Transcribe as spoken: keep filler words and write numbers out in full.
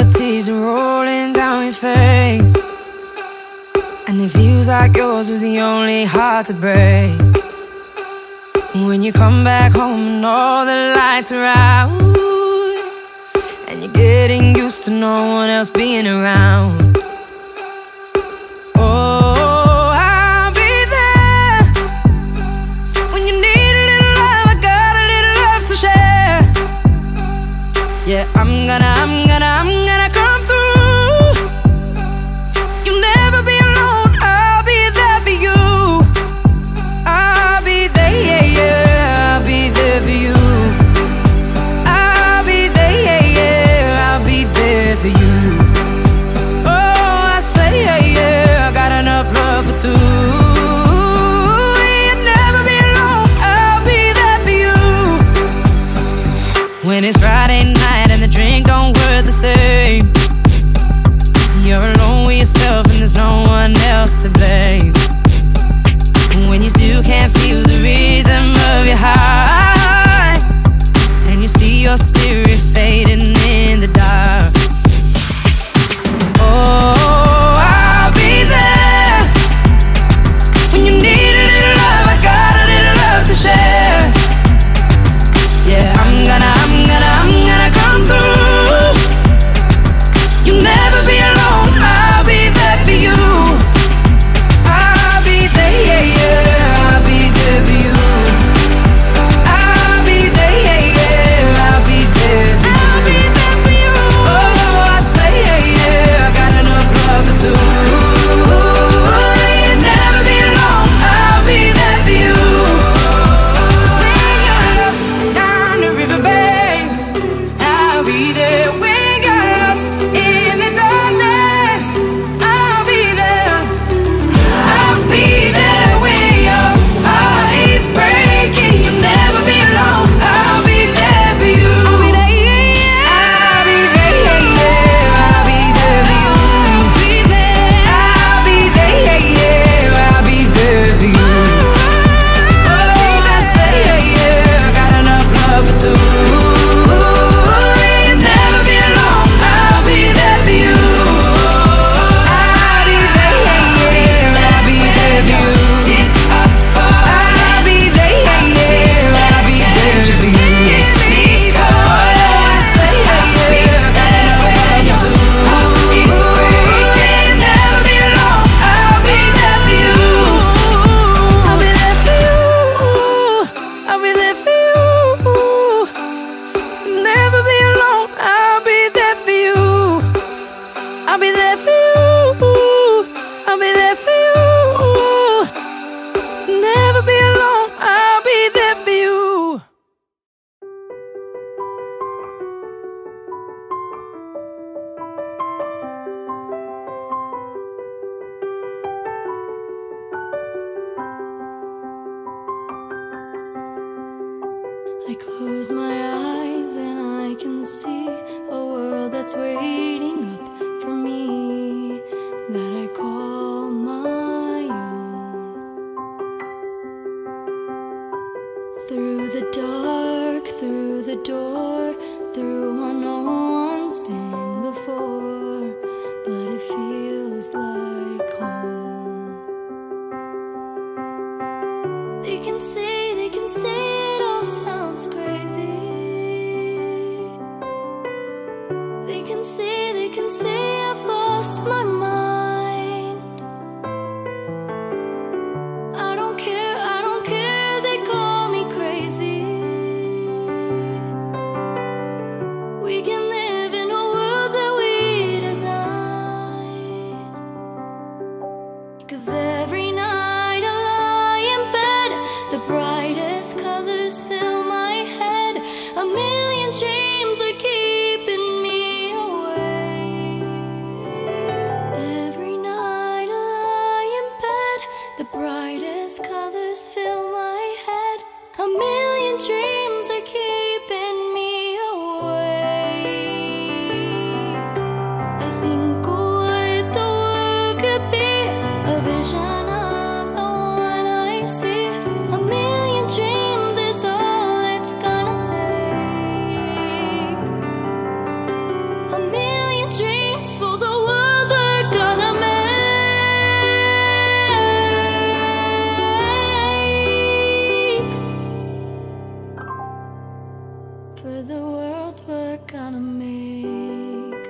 the tears are rolling down your face, and it feels like yours was the only heart to break. When you come back home and all the lights are out, and you're getting used to no one else being around. Oh, I'll be there when you need a little love. I got a little love to share. Yeah, I'm gonna, I'm gonna, I'm gonna come through. You'll never be alone, I'll be there for you. I'll be there, yeah, yeah, I'll be there for you. I'll be there, yeah, yeah, I'll be there for you. Oh, I say, yeah, yeah, I got enough love for two. You'll never be alone, I'll be there for you. When it's Friday night and the drink don't work the same, you're alone with yourself and there's no one else to blame. When you still can't feel the rhythm of your heart, and you see your spirit fading in the dark. the worlds we're gonna make.